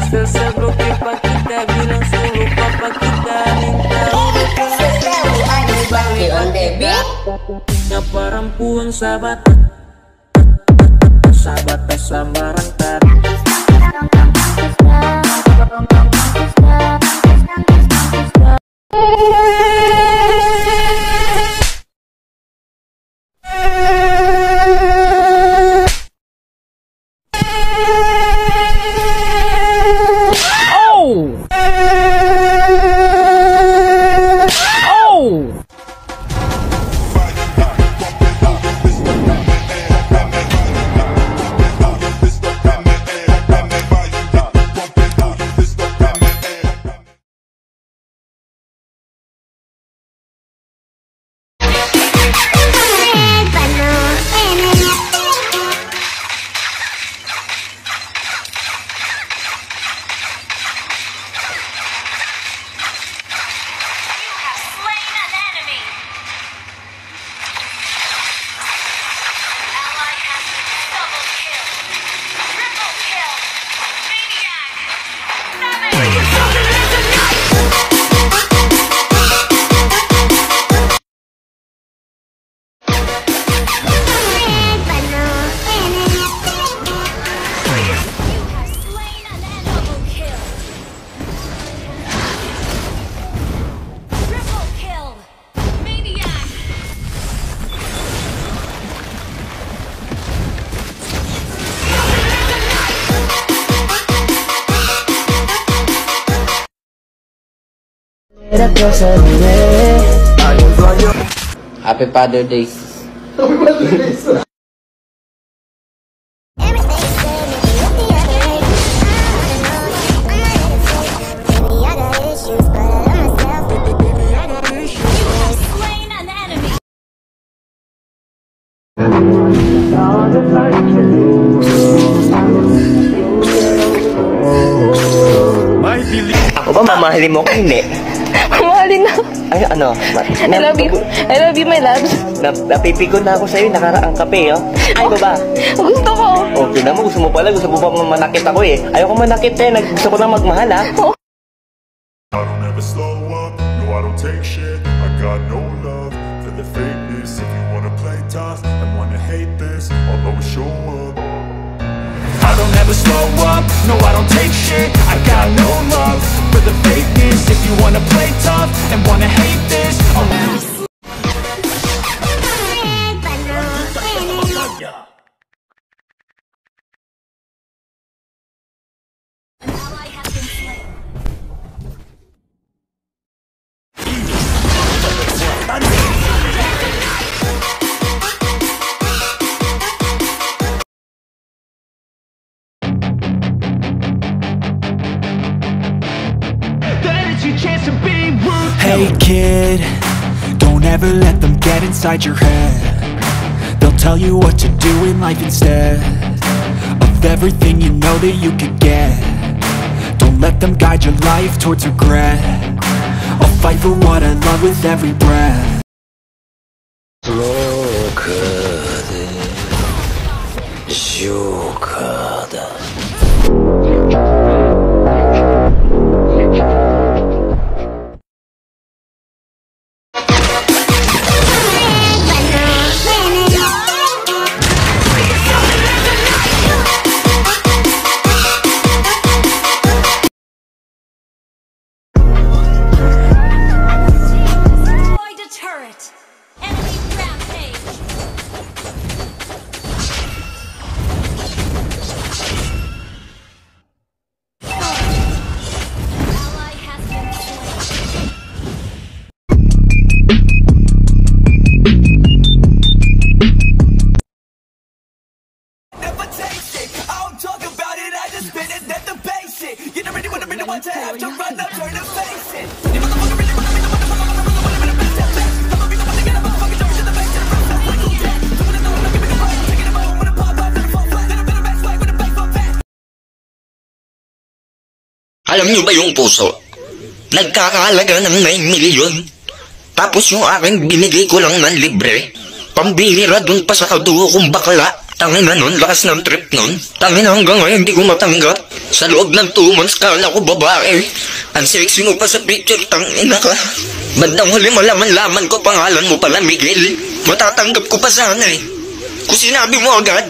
Sesebrok pipa kita bilang suruh papa kita minta Nyapa rampuang sahabat Sahabat sambarang tar Happy Father Day. Ako ba mamahalin mo ko hindi? Mamahalin na. Ay, ano? I love you. I love you, my loves. Napipikon na ako sa'yo, nakaraang kape, oh. Ay, baba. Gusto ko. Okay na mo, gusto mo pala, gusto mo pa manakit ako eh. Ayoko manakit eh, gusto ko na magmahal, ha? I don't ever slow up, no I don't take shit. I got no love for the fakeness. If you wanna play tough and wanna hate this, I'll always show up. I don't ever slow up, no I don't take shit. I got no love for the fakeness. If you wanna play tough and wanna hate this, I'll always Hey kid, don't ever let them get inside your head. They'll tell you what to do in life instead of everything you know that you could get. Don't let them guide your life towards regret. I'll fight for what I love with every breath. Alam niyo ba yung puso? Nagkakahalaga ng 9 milyon. Tapos yung akin binigay ko lang ng libre. Pambihira dun pa sa kadugo kong bakla. Tangin na nun, lakas ng trip nun. Tangin na hanggang ngayon, hindi ko matanggap. Sa loob ng 2 months, kala ko babae. Ang sexy mo pa sa picture, tangin na ka. Bandang huli malaman-laman ko, pangalan mo pala Miguel. Matatanggap ko pa sana eh. Kung sinabi mo agad.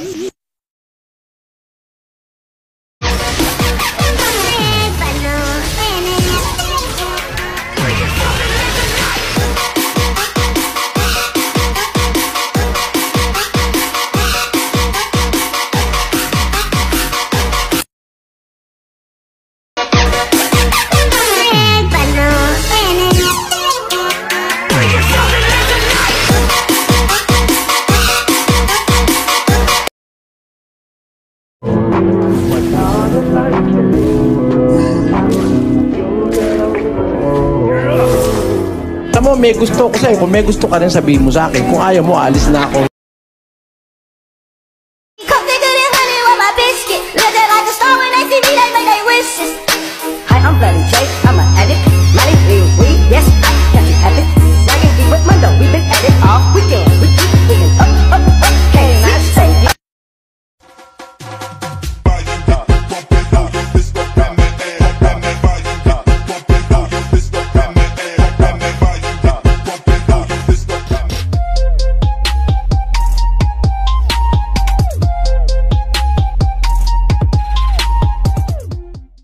Alam mo, may gusto ko sa'yo. Kung may gusto ka rin, sabihin mo sa akin. Kung ayaw mo, alis na ako.